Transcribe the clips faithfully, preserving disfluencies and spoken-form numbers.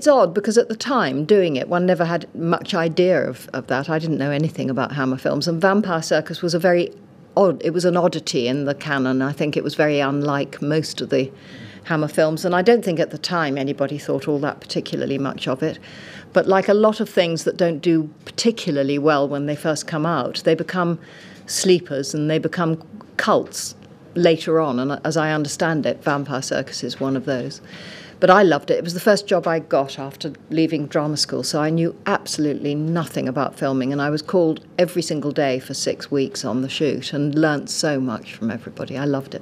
it's odd because at the time doing it, one never had much idea of, of that. I didn't know anything about Hammer films, and Vampire Circus was a very odd, it was an oddity in the canon. I think it was very unlike most of the Hammer films, and I don't think at the time anybody thought all that particularly much of it. But like a lot of things that don't do particularly well when they first come out, they become sleepers and they become cults later on, and as I understand it, Vampire Circus is one of those. But I loved it. It was the first job I got after leaving drama school, so I knew absolutely nothing about filming, and I was called every single day for six weeks on the shoot and learnt so much from everybody. I loved it.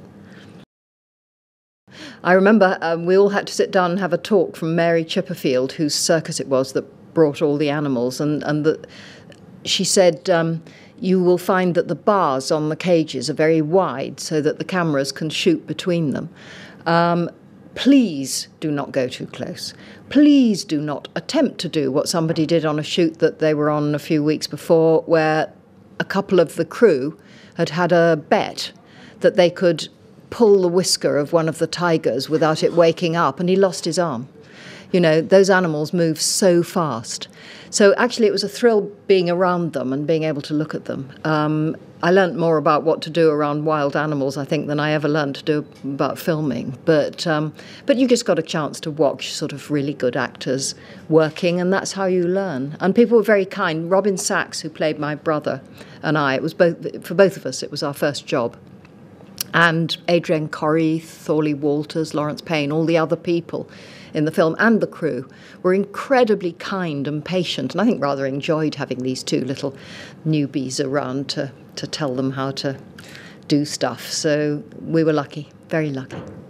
I remember um, we all had to sit down and have a talk from Mary Chipperfield, whose circus it was that brought all the animals, and, and the, she said, um, you will find that the bars on the cages are very wide so that the cameras can shoot between them. Um, Please do not go too close. Please do not attempt to do what somebody did on a shoot that they were on a few weeks before, where a couple of the crew had had a bet that they could pull the whisker of one of the tigers without it waking up, and he lost his arm. You know, those animals move so fast. So actually it was a thrill being around them and being able to look at them. Um, I learnt more about what to do around wild animals, I think, than I ever learned to do about filming. But um, but you just got a chance to watch sort of really good actors working, and that's how you learn. And people were very kind. Robin Sachs, who played my brother, and I, it was both for both of us, it was our first job. And Adrienne Corrie, Thorley Walters, Lawrence Payne, all the other people in the film and the crew were incredibly kind and patient, and I think rather enjoyed having these two little newbies around to, to tell them how to do stuff. So we were lucky, very lucky.